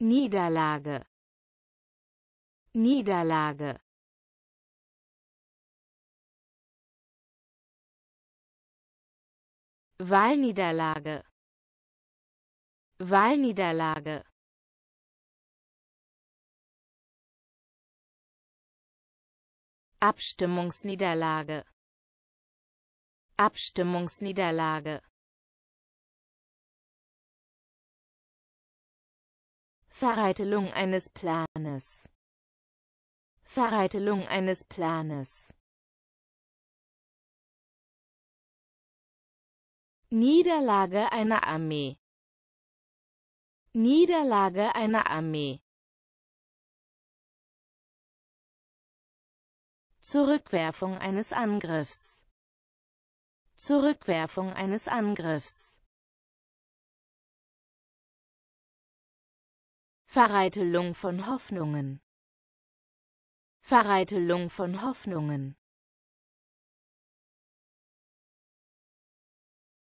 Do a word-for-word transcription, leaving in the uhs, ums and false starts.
Niederlage, Niederlage. Wahlniederlage, Wahlniederlage. Abstimmungsniederlage, Abstimmungsniederlage. Vereitelung eines Planes, Vereitelung eines Planes. Niederlage einer Armee, Niederlage einer Armee. Zurückwerfung eines Angriffs, Zurückwerfung eines Angriffs. Vereitelung von Hoffnungen, Vereitelung von Hoffnungen.